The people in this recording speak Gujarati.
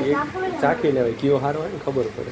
ચાખી લેવાય કયો સારો હોય ને ખબર પડે.